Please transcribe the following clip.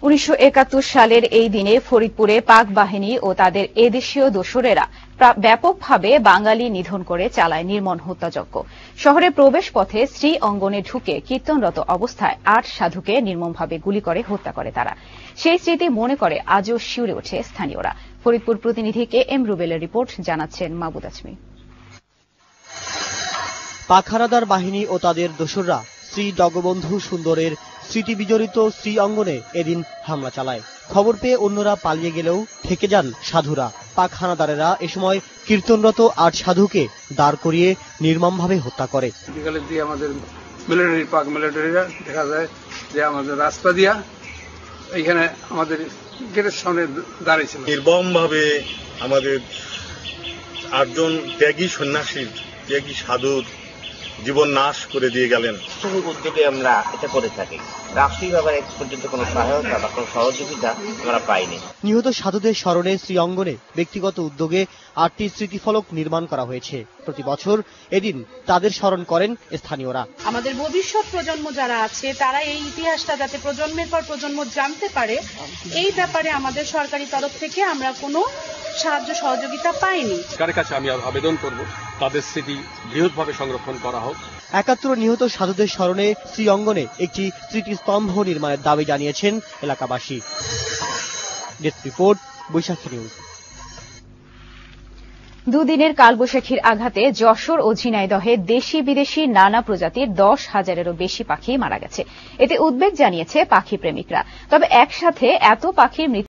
1971 সালের এই দিনে ফরিদপুরে পাক বাহিনী ও তাদের এদেশীয় দোসরেরা ব্যাপকভাবে বাঙালি নিধন করে চালায় নির্মম হত্যাযজ্ঞ। শহরে প্রবেশ পথে শ্রী অঙ্গনে ঢুকে কীর্তনরত অবস্থায় 8 সাধুকে নির্মমভাবে গুলি করে হত্যা করে তারা। সেই স্মৃতি মনে করে আজও শিউরে ওঠে স্থানীয়রা। ফরিদপুর প্রতিনিধি কে এম রুবেলের রিপোর্ট, জানাচ্ছেন মাহবুদ আজমি। পাক হানাদার বাহিনী ও তাদের দোসররা শ্রী জগবন্ধু সুন্দরের স্মৃতি বিজড়িত শ্রী অঙ্গনে এদিন হামলা চালায়। খবর পেয়ে অন্যরা পালিয়ে গেলেও থেকে যান সাধুরা। পাক হানাদারেরা এ সময় কীর্তনরত 8 সাধুকে দাঁড় করিয়ে নির্মমভাবে হত্যা করে। বিকালের দিয়ে আমাদের পাক মিলিটারিরা দেখা যায় যে আমাদের রাস্তা দিয়া এইখানে আমাদের গেটের সামনে দাঁড়িয়েছিল। নির্মমভাবে আমাদের 8 জন ত্যাগী সন্ন্যাসী, ত্যাগী সাধুর জীবন নাশ করে দিয়ে গেলেন। সামূহিক উদ্যোগে আমরা এটা করে থাকি। রাষ্ট্রীয়ভাবে এক পর্যন্ত কোনো সহায়তা বা কোনো সহযোগিতা আমরা পাইনি। নিহত সাধুদের স্মরণে শ্রী অঙ্গনে ব্যক্তিগত উদ্যোগে 8টি স্মৃতিফলক নির্মাণ করা হয়েছে। প্রতি বছর এদিন তাদের স্মরণ করেন স্থানীয়রা। আমাদের ভবিষ্যৎ প্রজন্ম যারা আছে তারা এই ইতিহাসটা যাতে প্রজন্মের পর প্রজন্ম জানতে পারে, এই ব্যাপারে আমাদের সরকারি তরফ থেকে আমরা কোনো সাহায্য সহযোগিতা পাইনি। সরকারের কাছে আমি আবেদন করব তাদের স্মৃতি বৃহৎভাবে সংরক্ষণ করা হোক। 71 নিহত সাধুদের স্মরণে শ্রী অঙ্গনে একটি স্মৃতিস্তম্ভ নির্মাণের দাবি জানিয়েছেন এলাকাবাসী। Desk report, Baishakhi news. দুদিনের কালবৈশাখীর আঘাতে যশোর ও ঝিনাইদহে দেশি বিদেশি নানা প্রজাতির 10,000-এরও বেশি পাখি মারা গেছে। এতে উদ্বেগ জানিয়েছে পাখি প্রেমিকরা। তবে একসাথে এত পাখির মৃত্যু